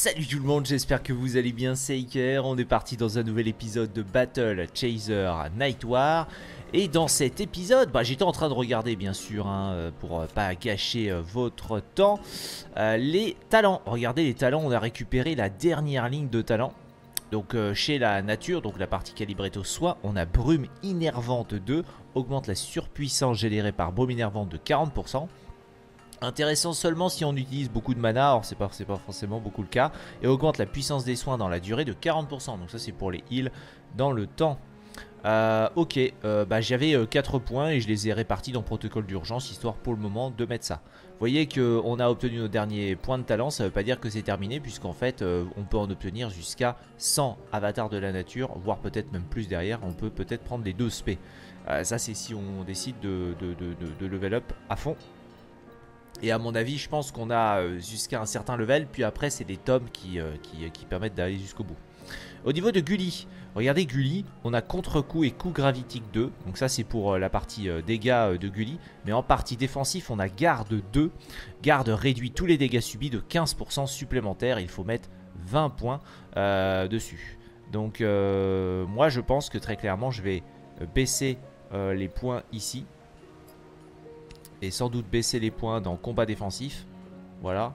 Salut tout le monde, j'espère que vous allez bien, c'est Iker. On est parti dans un nouvel épisode de Battle Chaser Night War. Et dans cet épisode, j'étais en train de regarder bien sûr, pour pas gâcher votre temps, les talents. Regardez les talents, on a récupéré la dernière ligne de talents. Donc chez la nature, donc la partie calibrée au soin, on a brume innervante 2, augmente la surpuissance générée par brume innervante de 40%. Intéressant seulement si on utilise beaucoup de mana, or c'est pas forcément beaucoup le cas. Et augmente la puissance des soins dans la durée de 40%, donc ça c'est pour les heals dans le temps. Ok, j'avais 4 points et je les ai répartis dans protocole d'urgence, histoire pour le moment de mettre ça. Vous voyez qu'on a obtenu nos derniers points de talent, ça veut pas dire que c'est terminé, puisqu'en fait on peut en obtenir jusqu'à 100 avatars de la nature, voire peut-être même plus derrière, on peut peut-être prendre les 2 spé. Ça c'est si on décide de level up à fond. Et à mon avis, je pense qu'on a jusqu'à un certain level, puis après c'est des tomes qui permettent d'aller jusqu'au bout. Au niveau de Gully, regardez Gully, on a contre-coup et coup gravitique 2. Donc ça c'est pour la partie dégâts de Gully. Mais en partie défensif, on a garde 2. Garde réduit tous les dégâts subis de 15% supplémentaires. Il faut mettre 20 points dessus. Donc moi je pense que très clairement je vais baisser les points ici. Et sans doute baisser les points dans combat défensif. Voilà.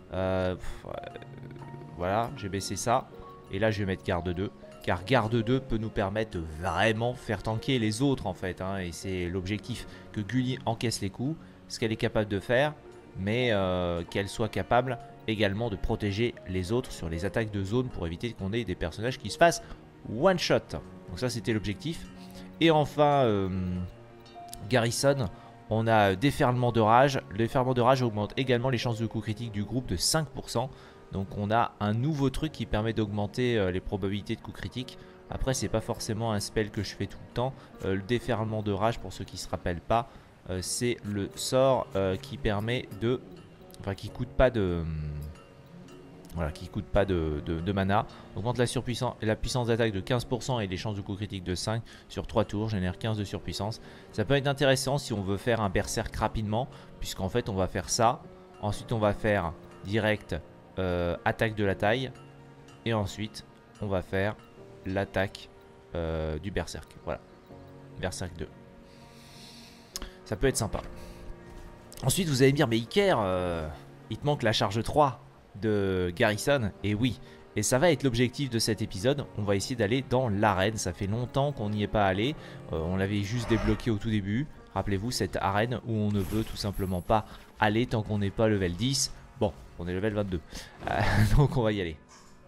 Voilà, j'ai baissé ça. Et là je vais mettre garde 2. Car garde 2 peut nous permettre de vraiment faire tanker les autres en fait. Et c'est l'objectif, que Gully encaisse les coups. Ce qu'elle est capable de faire. Mais qu'elle soit capable également de protéger les autres sur les attaques de zone. Pour éviter qu'on ait des personnages qui se fassent one shot. Donc ça c'était l'objectif. Et enfin Garrison. On a déferlement de rage. Le déferlement de rage augmente également les chances de coup critique du groupe de 5%. Donc on a un nouveau truc qui permet d'augmenter les probabilités de coup critique. Après c'est pas forcément un spell que je fais tout le temps. Le déferlement de rage, pour ceux qui se rappellent pas, c'est le sort qui permet de... Enfin qui coûte pas de... Voilà, qui coûte pas de mana. Augmente la puissance d'attaque de 15% et les chances de coup critique de 5 sur 3 tours. Génère 15 de surpuissance. Ça peut être intéressant si on veut faire un berserk rapidement. Puisqu'en fait on va faire ça. Ensuite on va faire direct attaque de la taille. Et ensuite on va faire l'attaque du berserk. Voilà. Berserk 2. Ça peut être sympa. Ensuite vous allez me dire, mais Iker, il te manque la charge 3 de Garrison. Et oui, et ça va être l'objectif de cet épisode. On va essayer d'aller dans l'arène. Ça fait longtemps qu'on n'y est pas allé. On l'avait juste débloqué au tout début. Rappelez-vous, cette arène où on ne veut tout simplement pas aller tant qu'on n'est pas level 10. Bon, on est level 22. Donc on va y aller.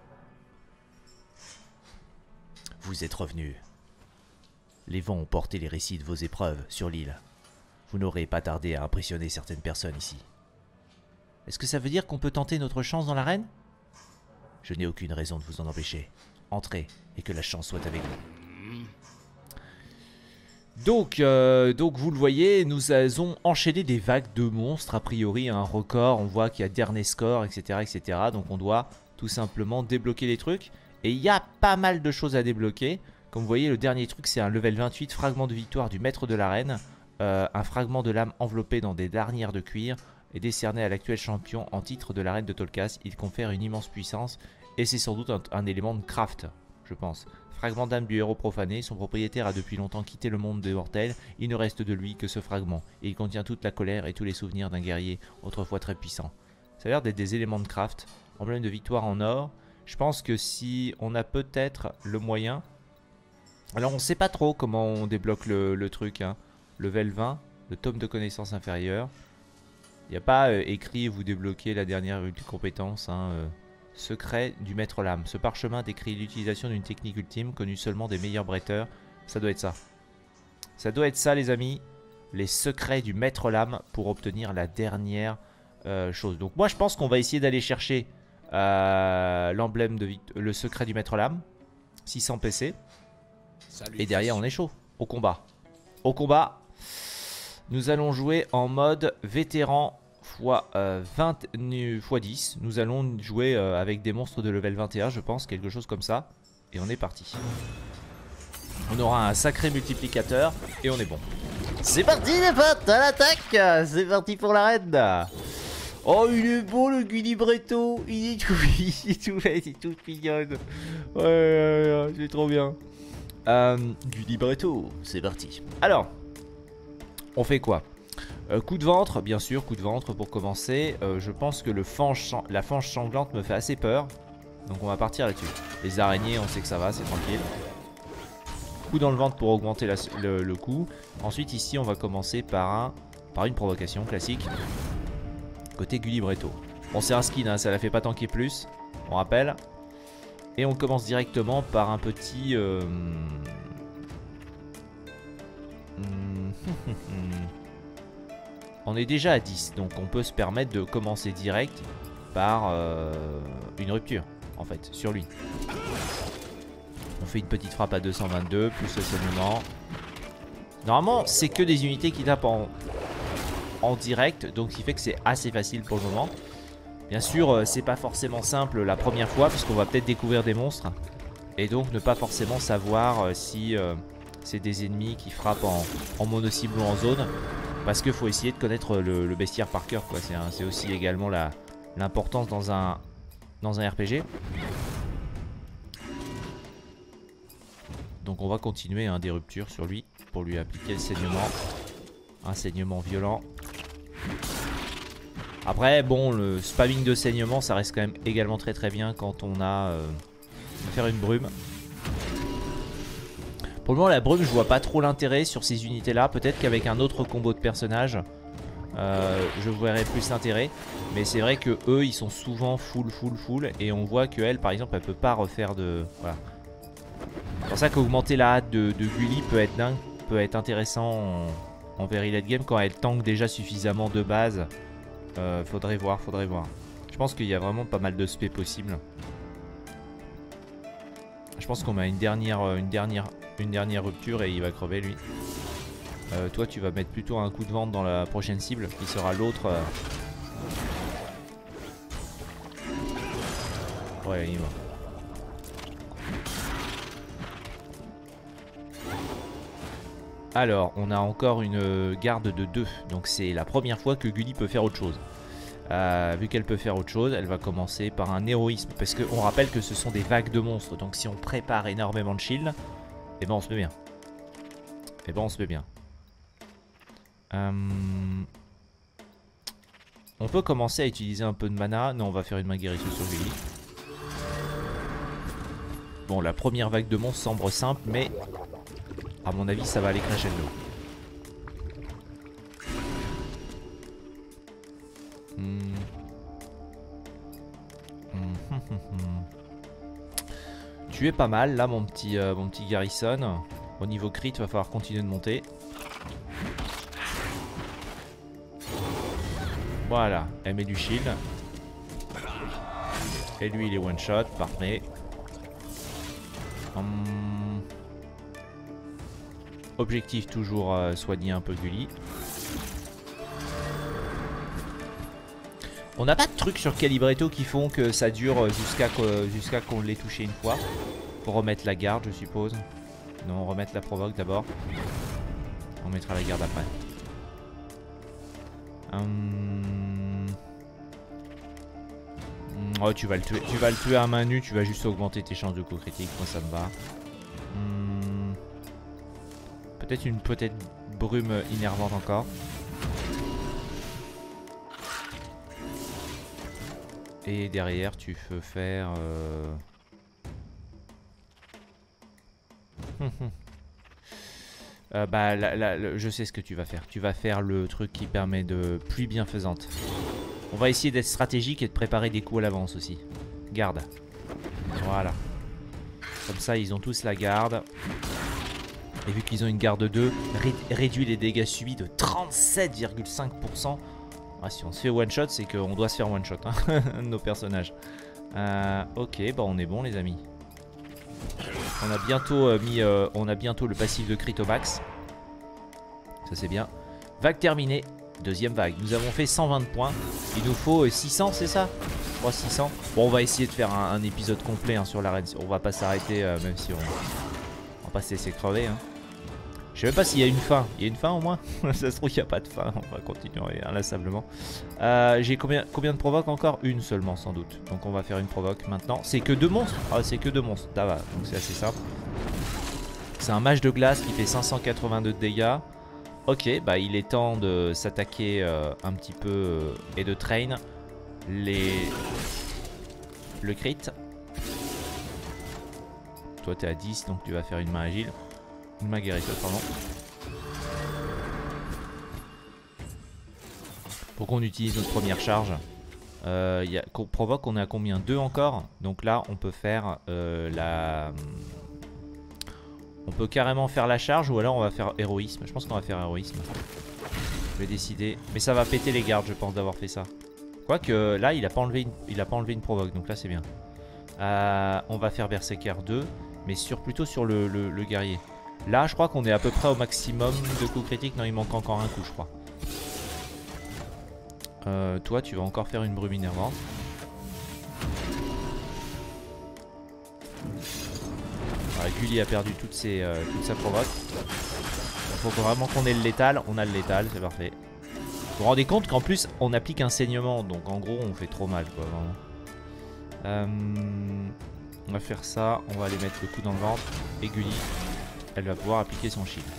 Vous êtes revenus. Les vents ont porté les récits de vos épreuves sur l'île. Vous n'aurez pas tardé à impressionner certaines personnes ici. Est-ce que ça veut dire qu'on peut tenter notre chance dans l'arène? Je n'ai aucune raison de vous en empêcher. Entrez et que la chance soit avec vous. Donc vous le voyez, nous avons enchaîné des vagues de monstres. A priori un record, on voit qu'il y a dernier score, etc., etc. Donc on doit tout simplement débloquer les trucs. Et il y a pas mal de choses à débloquer. Comme vous voyez, le dernier truc c'est un level 28, fragment de victoire du maître de l'arène. Un fragment de lame enveloppé dans des dernières de cuir est décerné à l'actuel champion en titre de l'arène de Tolkas. Il confère une immense puissance et c'est sans doute un élément de craft, je pense. Fragment d'âme du héros profané. Son propriétaire a depuis longtemps quitté le monde des mortels. Il ne reste de lui que ce fragment. Et il contient toute la colère et tous les souvenirs d'un guerrier autrefois très puissant. Ça a l'air d'être des éléments de craft. Emblème de victoire en or. Je pense que si on a peut-être le moyen... Alors on sait pas trop comment on débloque le truc. Level 20, le tome de connaissances inférieures. Il n'y a pas écrit vous débloquez la dernière compétence. Secret du maître lame. Ce parchemin décrit l'utilisation d'une technique ultime connue seulement des meilleurs bretteurs. Ça doit être ça. Ça doit être ça les amis. Les secrets du maître lame pour obtenir la dernière chose. Donc moi je pense qu'on va essayer d'aller chercher l'emblème de le secret du maître lame. 600 PC. Et derrière on est chaud. Au combat. Au combat. Nous allons jouer en mode vétéran x 10. Nous allons jouer avec des monstres de level 21, je pense, quelque chose comme ça. Et on est parti. On aura un sacré multiplicateur et on est bon. C'est parti les potes, à l'attaque. C'est parti pour l'arène. Oh, il est beau le Gulibretto. Il est tout, il est tout mignonne. Ouais, c'est trop bien. Gulibretto, c'est parti. Alors, on fait quoi? Coup de ventre, bien sûr, coup de ventre pour commencer. Je pense que la fange sanglante me fait assez peur. Donc on va partir là-dessus. Les araignées, on sait que ça va, c'est tranquille. Coup dans le ventre pour augmenter le coup. Ensuite ici on va commencer par une provocation classique. Côté Gulibretto. Bon c'est un skin, hein, ça la fait pas tanker plus. On rappelle. Et on commence directement par un petit... On est déjà à 10. Donc on peut se permettre de commencer direct par une rupture. En fait, sur lui. On fait une petite frappe à 222, plus le saignement. Normalement, c'est que des unités qui tapent en direct, donc ce qui fait que c'est assez facile pour le moment. Bien sûr, c'est pas forcément simple la première fois, puisqu'on va peut-être découvrir des monstres. Et donc ne pas forcément savoir si c'est des ennemis qui frappent en mono-cible ou en zone. Parce qu'il faut essayer de connaître le bestiaire par cœur, quoi. C'est aussi également l'importance dans un RPG. Donc on va continuer des ruptures sur lui pour lui appliquer le saignement. Un saignement violent. Après bon, le spamming de saignement ça reste quand même également très très bien quand on a faire une brume. Pour le moment la brume je vois pas trop l'intérêt sur ces unités là. Peut-être qu'avec un autre combo de personnages je verrais plus l'intérêt. Mais c'est vrai que eux ils sont souvent full. Et on voit que elle par exemple elle peut pas refaire de... Voilà. C'est pour ça qu'augmenter la hâte de Gulli peut être dingue, peut être intéressant en very late game quand elle tank déjà suffisamment de base. Faudrait voir. Je pense qu'il y a vraiment pas mal de spé possibles. Je pense qu'on a une dernière rupture et il va crever lui. Toi tu vas mettre plutôt un coup de vente dans la prochaine cible qui sera l'autre. Ouais il va. Alors, on a encore une garde de 2. Donc c'est la première fois que Gulli peut faire autre chose. Vu qu'elle peut faire autre chose, elle va commencer par un héroïsme. Parce qu'on rappelle que ce sont des vagues de monstres. Donc si on prépare énormément de shield, eh ben on se met bien. On peut commencer à utiliser un peu de mana. Non, on va faire une main guérisseuse sur Gulli. Bon, la première vague de monstres semble simple, mais... à mon avis, ça va aller crescendo. Tu es pas mal là, mon petit Garrison. Au niveau crit, va falloir continuer de monter. Voilà, elle met du shield. Et lui, il est one shot, parfait. Objectif toujours soigner un peu Gulli. On n'a pas de trucs sur Calibretto qui font que ça dure jusqu'à qu'on l'ait touché une fois. Pour remettre la garde je suppose. Non, remettre la provoque d'abord. On mettra la garde après. Oh tu vas le tuer à main nue. Tu vas juste augmenter tes chances de coup critique. Moi ça me va. Peut-être une brume innervante encore. Et derrière tu peux faire... je sais ce que tu vas faire. Tu vas faire le truc qui permet de pluie bienfaisante. On va essayer d'être stratégique et de préparer des coups à l'avance aussi. Garde. Voilà. Comme ça ils ont tous la garde. Et vu qu'ils ont une garde 2, réduit les dégâts subis de 37,5%. Ah, si on se fait one shot, c'est qu'on doit se faire one shot, hein, nos personnages. Ok, bah on est bon les amis. On a bientôt le passif de crit au max. Ça c'est bien. Vague terminée. Deuxième vague. Nous avons fait 120 points. Il nous faut 600, c'est ça? Je crois 600. Bon, on va essayer de faire un épisode complet hein, sur l'arène. On va pas s'arrêter même si on va pas se laisser crever. Hein. Je sais même pas s'il y a une fin. Il y a une fin au moins? Ça se trouve qu'il n'y a pas de fin. On va continuer inlassablement. J'ai combien de provoques encore? Une seulement sans doute. Donc on va faire une provoque maintenant. C'est que 2 monstres? Ah c'est que 2 monstres. Ça va. Donc c'est assez simple. C'est un mage de glace qui fait 582 de dégâts. Ok, bah il est temps de s'attaquer un petit peu et de train le crit. Toi t'es à 10 donc tu vas faire une main agile. Une main guérisseuse pardon. Pour qu'on utilise notre première charge. Qu'on provoque, on est à combien? 2 encore. Donc là on peut faire on peut carrément faire la charge ou alors on va faire héroïsme. Je pense qu'on va faire héroïsme. Je vais décider. Mais ça va péter les gardes je pense d'avoir fait ça. Quoique là il a pas enlevé une provoque donc là c'est bien. On va faire Berserker 2 mais plutôt sur le guerrier. Là je crois qu'on est à peu près au maximum de coups critiques. Non il manque encore un coup je crois. Toi tu vas encore faire une brume énervante. Voilà, Gulli a perdu toute sa provoque. Il faut vraiment qu'on ait le létal. On a le létal, c'est parfait. Vous vous rendez compte qu'en plus on applique un saignement. Donc en gros on fait trop mal quoi vraiment. On va faire ça. On va aller mettre le coup dans le ventre. Et Gulli, elle va pouvoir appliquer son shield.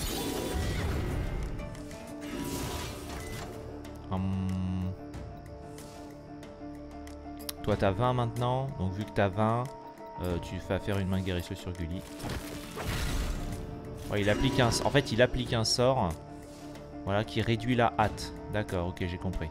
Toi t'as 20 maintenant. Donc vu que t'as 20, tu vas faire une main guérisseuse sur Gulli. Ouais, en fait il applique un sort. Voilà, qui réduit la hâte. D'accord, ok, j'ai compris.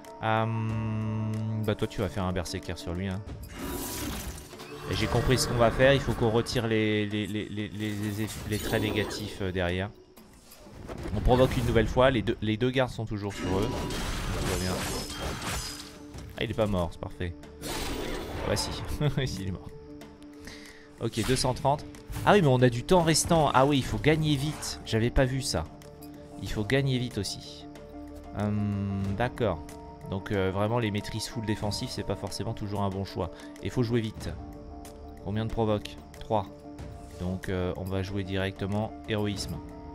Bah toi tu vas faire un berserker sur lui hein. Et j'ai compris ce qu'on va faire. Il faut qu'on retire les traits négatifs derrière. On provoque une nouvelle fois. Les deux gardes sont toujours sur eux. Tout va bien. Ah il est pas mort, c'est parfait. Ah bah si, si il est mort. Ok 230. Ah oui mais on a du temps restant. Ah oui il faut gagner vite. J'avais pas vu ça. Il faut gagner vite aussi. D'accord. Donc vraiment les maîtrises full défensifs c'est pas forcément toujours un bon choix. Et faut jouer vite. Combien de provoque? 3. Donc on va jouer directement héroïsme.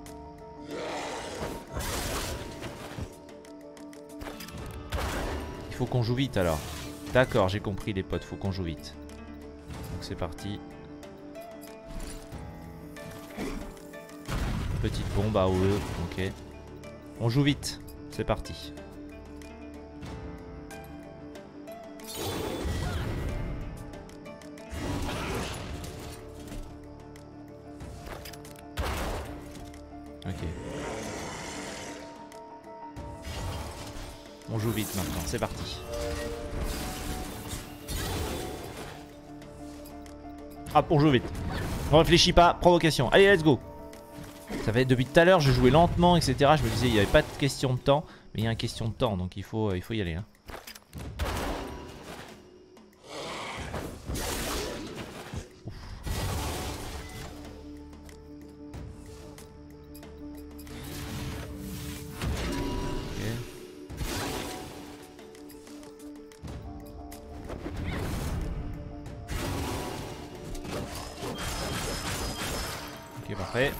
Il faut qu'on joue vite alors. D'accord j'ai compris les potes, faut qu'on joue vite. Donc c'est parti. Petite bombe à AOE, ok. On joue vite, c'est parti. Ok. On joue vite maintenant, c'est parti. Hop, on joue vite. On réfléchit pas, provocation. Allez, let's go. Ça fait depuis tout à l'heure, je jouais lentement, etc. Je me disais, il n'y avait pas de question de temps. Mais il y a une question de temps, donc il faut y aller. Hein. Ok, parfait.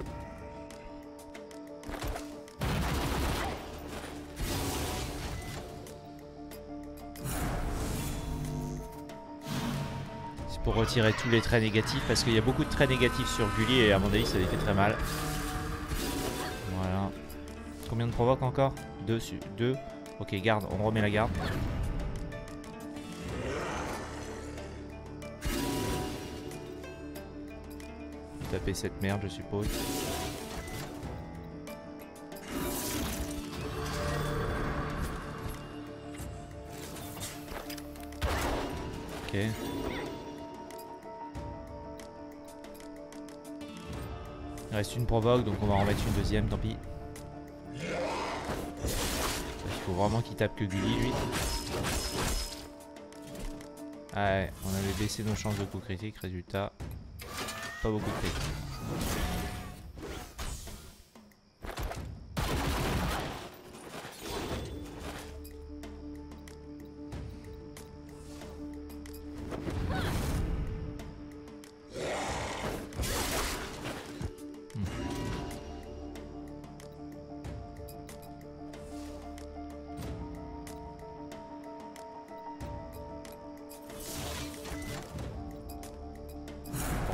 Pour retirer tous les traits négatifs parce qu'il y a beaucoup de traits négatifs sur Gulli et à mon avis ça lui fait très mal. Voilà. Combien de provoque encore? 2. Ok garde, on remet la garde. Taper cette merde je suppose. Ok. Il reste une provoque donc on va en remettre une deuxième, tant pis. Il faut vraiment qu'il tape que Gulli lui. Ah ouais, on avait baissé nos chances de coup critique, résultat, pas beaucoup de critique.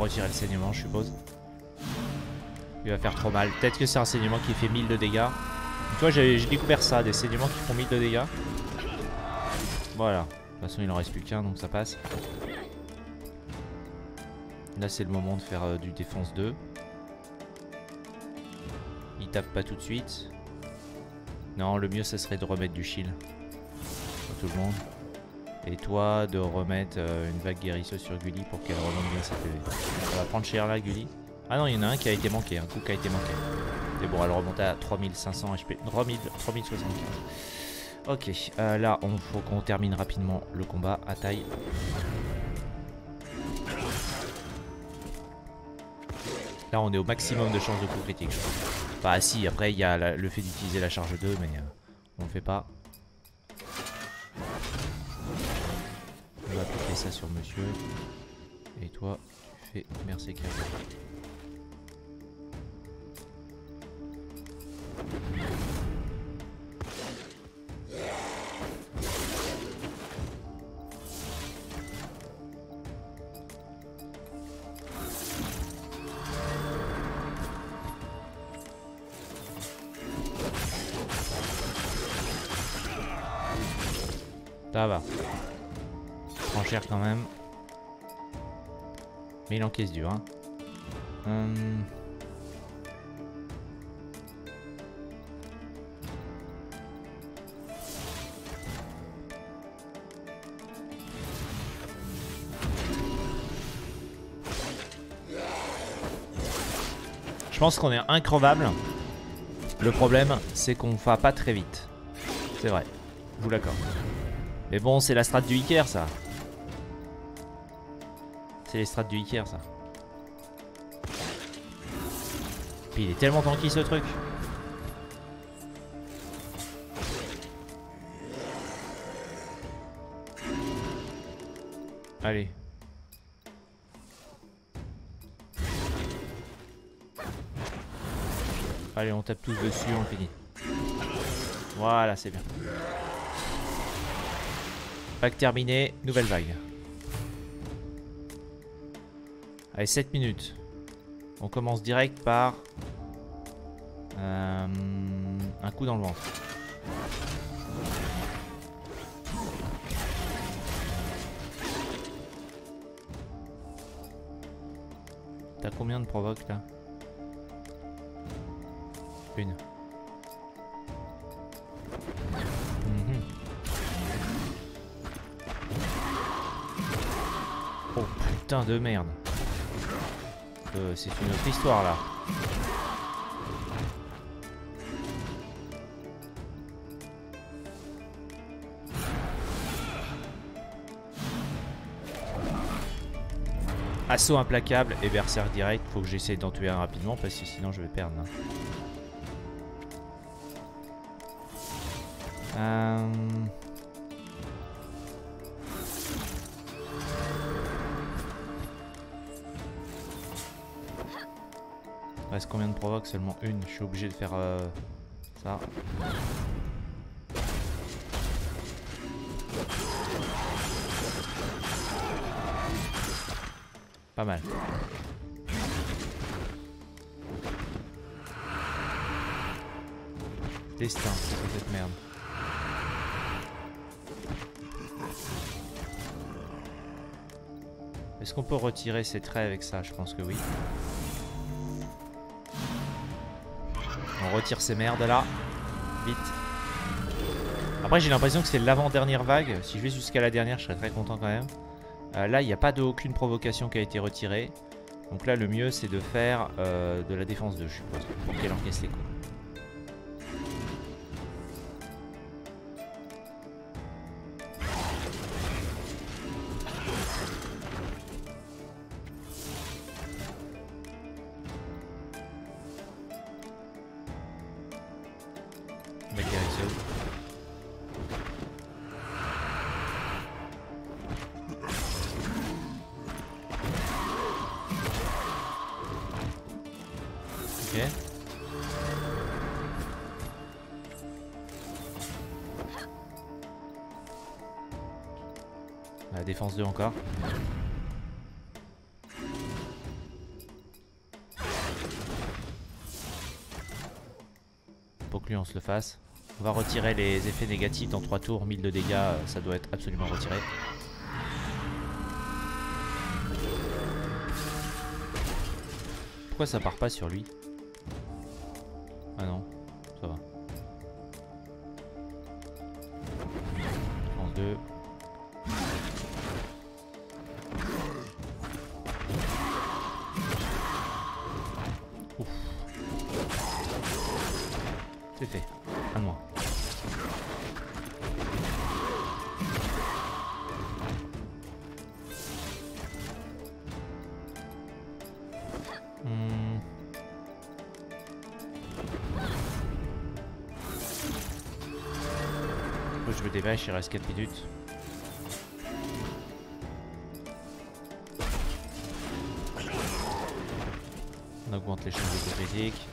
retirer le saignement, je suppose. Il va faire trop mal. Peut-être que c'est un saignement qui fait 1000 de dégâts. Tu vois, j'ai découvert ça, des saignements qui font 1000 de dégâts. Voilà. De toute façon, il en reste plus qu'un, donc ça passe. Là, c'est le moment de faire du défense 2. Il tape pas tout de suite. Non, le mieux, ça serait de remettre du shield. Pour tout le monde. Et toi, de remettre une vague guérisseuse sur Gully pour qu'elle remonte bien sa PV. Ça va prendre cher là, Gully. Ah non, il y en a un qui a été manqué, un coup qui a été manqué. Mais bon, elle remonte à 3500 HP. 3075. Ok, là, il faut qu'on termine rapidement le combat à taille. Là, on est au maximum de chances de coup critique. Bah si, après, il y a le fait d'utiliser la charge 2, mais on le fait pas. On va appliquer ça sur monsieur. Et toi, tu fais merci Kyril. Ça va. Prend cher quand même. Mais il encaisse dur, hein. Je pense qu'on est increvable. Le problème, c'est qu'on va pas très vite. C'est vrai. Je vous l'accorde. Mais bon, c'est la strat du Iker, ça. C'est les strats du Iker, ça. Puis il est tellement tanky, ce truc. Allez. Allez, on tape tous dessus, on finit. Voilà, c'est bien. Vague terminée, nouvelle vague. Allez, 7 minutes. On commence direct par un coup dans le ventre. T'as combien de provoques là? Une. Oh putain de merde. C'est une autre histoire là. Assaut implacable et berserk direct. Faut que j'essaie d'en tuer un rapidement parce que sinon je vais perdre là. Reste combien de provoques? Seulement une. Je suis obligé de faire ça. Pas mal. Destin, c'est quoi cette merde? Est-ce qu'on peut retirer ces traits avec ça? Je pense que oui. On retire ces merdes là. Vite. Après j'ai l'impression que c'est l'avant-dernière vague. Si je vais jusqu'à la dernière, je serais très content quand même. Là il n'y a pas aucune provocation qui a été retirée. Donc là le mieux c'est de faire de la défense 2 je suppose. Pour qu'elle encaisse les coups. La défense 2 encore. on se le fasse. On va retirer les effets négatifs dans 3 tours. 1000 de dégâts, ça doit être absolument retiré. Pourquoi ça part pas sur lui? Ah non, ça va. Défense 2. Ouf. C'est fait. Un de moins. Je me dépêche, il reste 4 minutes. On augmente les chances de critique.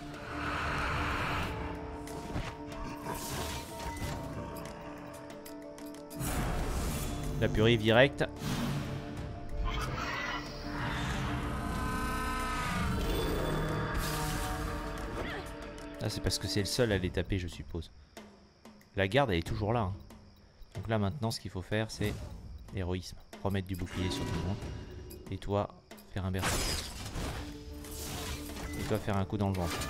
La purée directe. Là c'est parce que c'est le seul à les taper je suppose. La garde elle est toujours là. Hein. Donc là maintenant ce qu'il faut faire c'est héroïsme. Remettre du bouclier sur tout le monde. Et toi faire un berserk. Et toi faire un coup dans le ventre.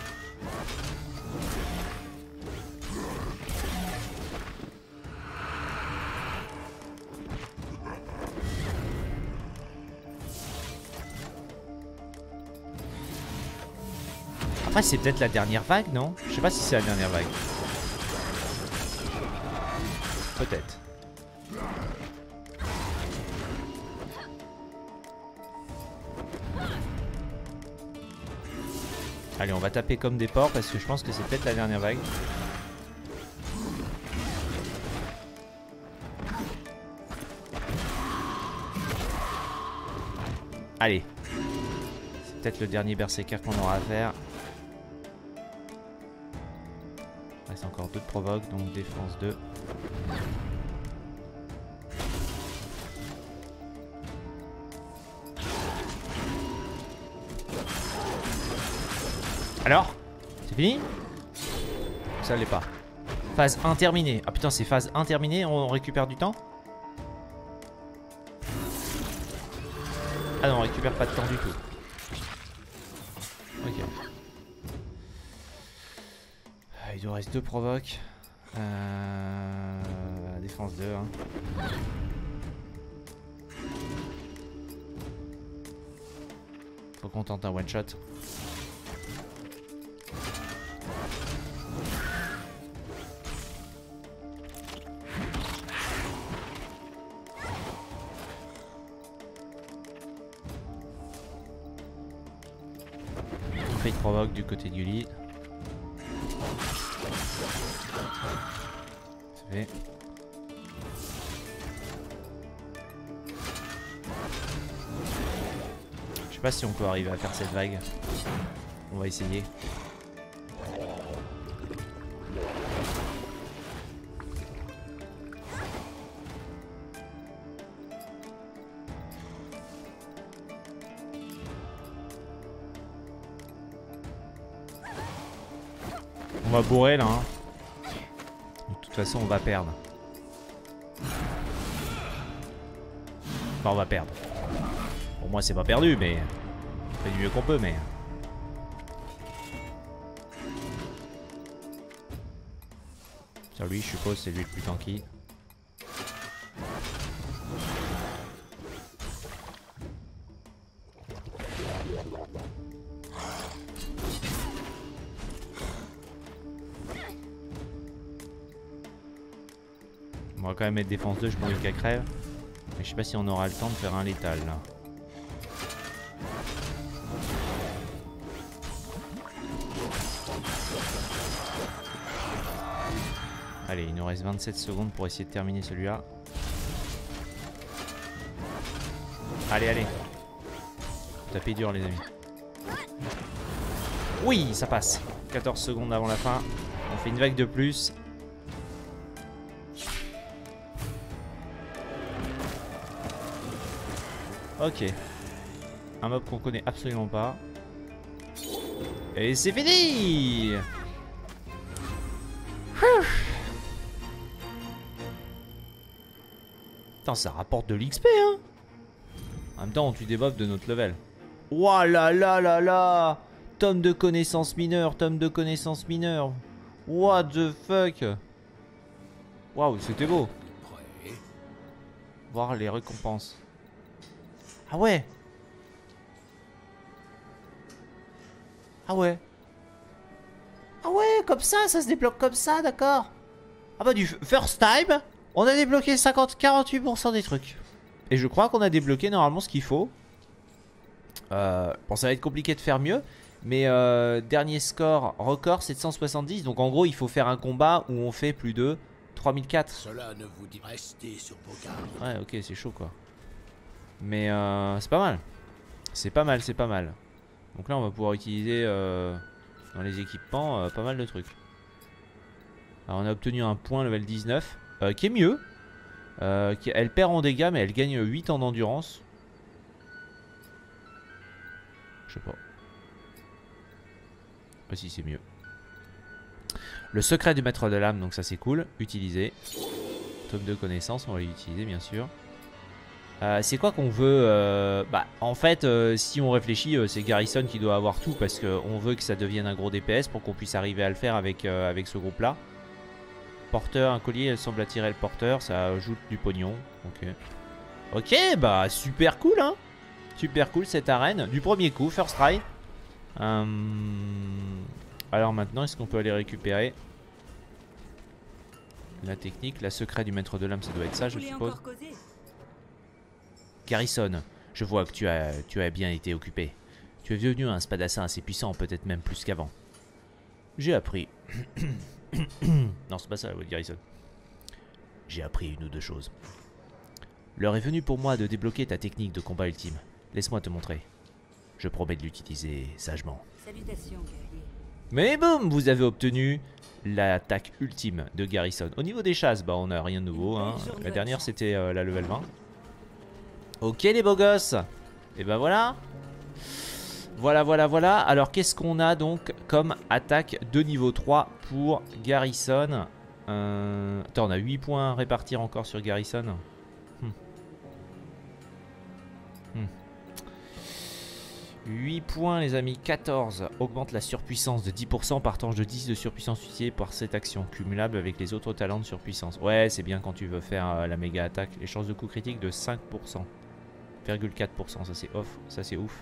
Après c'est peut-être la dernière vague non? Je sais pas si c'est la dernière vague. Peut-être. Allez, on va taper comme des porcs parce que je pense que c'est peut-être la dernière vague. Allez. C'est peut-être le dernier berserker qu'on aura à faire. Il reste encore 2 de provoque, donc défense 2. Alors? C'est fini? Ça l'est pas. Phase 1 terminée. Ah putain, c'est phase 1 terminée, on récupère du temps? Ah non, on récupère pas de temps du tout. Ok. Il nous reste 2 provoques. Défense 2. Hein. Faut qu'on tente un one shot. Provoque du côté du lit. C'est fait. Je sais pas si on peut arriver à faire cette vague. On va essayer. On va bourrer là. Hein. De toute façon, on va perdre. Enfin, on va perdre. Pour moi, c'est pas perdu, mais on fait du mieux qu'on peut, mais. Sur lui, je suppose, c'est lui le plus tanky. On va quand même mettre défense 2, je m'en qu'elle crève. Mais je sais pas si on aura le temps de faire un létal là. Allez, il nous reste 27 secondes pour essayer de terminer celui-là. Allez, allez. Tapez dur les amis. Oui, ça passe. 14 secondes avant la fin. On fait une vague de plus. Ok. Un mob qu'on connaît absolument pas. Et c'est fini! Putain, ça rapporte de l'XP, hein. En même temps, on tue des mobs de notre level. Ouah là là là là. Tome de connaissances mineures, tome de connaissances mineures. What the fuck. Waouh, c'était beau. Voir les récompenses. Ah ouais. Ah ouais. Ah ouais, comme ça se débloque comme ça, d'accord. Ah bah du first time, on a débloqué 48% des trucs. Et je crois qu'on a débloqué normalement ce qu'il faut. Bon, ça va être compliqué de faire mieux. Mais dernier score, record 770. Donc en gros, il faut faire un combat où on fait plus de 3004. Cela ne vous dit rester sur vos gardes. Ouais, ok, c'est chaud quoi. Mais c'est pas mal. C'est pas mal, c'est pas mal. Donc là, on va pouvoir utiliser dans les équipements pas mal de trucs. Alors, on a obtenu un point level 19 qui est mieux. Elle perd en dégâts, mais elle gagne 8 en endurance. Je sais pas. Ah si, c'est mieux. Le secret du maître de l'âme, donc ça c'est cool. Utiliser. Tome de connaissances, on va l'utiliser bien sûr. C'est quoi qu'on veut bah en fait si on réfléchit c'est Garrison qui doit avoir tout. Parce qu'on veut que ça devienne un gros DPS pour qu'on puisse arriver à le faire avec, avec ce groupe là. Porteur, un collier, elle semble attirer le porteur. Ça ajoute du pognon. Ok. Ok, bah super cool hein. Super cool cette arène. Du premier coup, first try. Alors maintenant, est-ce qu'on peut aller récupérer la technique, la secret du maître de l'âme, ça doit être ça, je suppose. Garrison, je vois que tu as bien été occupé. Tu es devenu un spadassin assez puissant, peut-être même plus qu'avant. J'ai appris. Non, c'est pas ça la voix de Garrison. J'ai appris une ou deux choses. L'heure est venue pour moi de débloquer ta technique de combat ultime. Laisse-moi te montrer. Je promets de l'utiliser sagement. Salutations, guerrier. Mais boum, vous avez obtenu l'attaque ultime de Garrison. Au niveau des chasses, bah on n'a rien de nouveau. Hein. La dernière c'était la level 20. Ok les beaux gosses. Et bah voilà. Voilà. Alors qu'est-ce qu'on a donc comme attaque de niveau 3 pour Garrison? Attends, on a 8 points à répartir encore sur Garrison. 8 points les amis, 14. Augmente la surpuissance de 10%, partage de 10 de surpuissance utilisée par cette action, cumulable avec les autres talents de surpuissance. Ouais, c'est bien quand tu veux faire la méga attaque. Les chances de coup critique de 5%. 0,4%, ça c'est off, ça c'est ouf.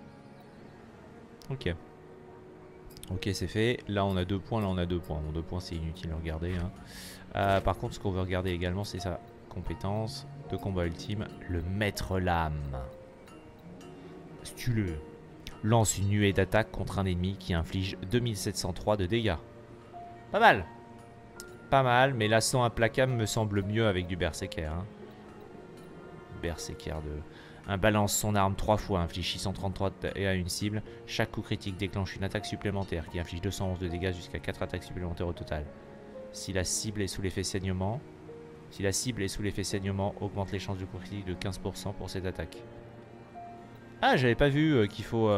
Ok. Ok, c'est fait. Là on a 2 points, là on a 2 points. Bon, 2 points c'est inutile à regarder. Hein. Par contre, ce qu'on veut regarder également, c'est sa compétence de combat ultime, le maître lame. Stuleux. Lance une nuée d'attaque contre un ennemi qui inflige 2703 de dégâts. Pas mal. Pas mal, mais l'assaut implacable me semble mieux avec du berserker. Hein. Berserker de... Un balance son arme 3 fois, inflige 633 de dégâts à une cible. Chaque coup critique déclenche une attaque supplémentaire qui inflige 211 de dégâts jusqu'à 4 attaques supplémentaires au total. Si la cible est sous l'effet saignement... Si la cible est sous l'effet saignement, augmente les chances de coup critique de 15% pour cette attaque. Ah, j'avais pas vu qu'il faut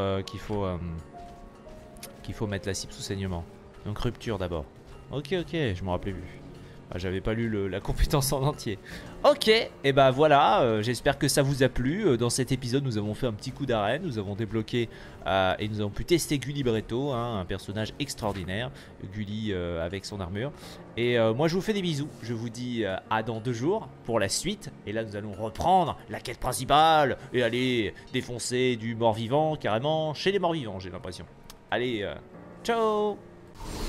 mettre la cible sous saignement. Donc rupture d'abord. Ok, je me rappelais plus. Ah, j'avais pas lu la compétence en entier. Ok, et bah voilà, j'espère que ça vous a plu. Dans cet épisode, nous avons fait un petit coup d'arène. Nous avons débloqué et nous avons pu tester Gully Bretto, hein, un personnage extraordinaire. Gully avec son armure. Et moi, je vous fais des bisous. Je vous dis à dans 2 jours pour la suite. Et là, nous allons reprendre la quête principale et aller défoncer du mort-vivant carrément chez les morts-vivants, j'ai l'impression. Allez, ciao!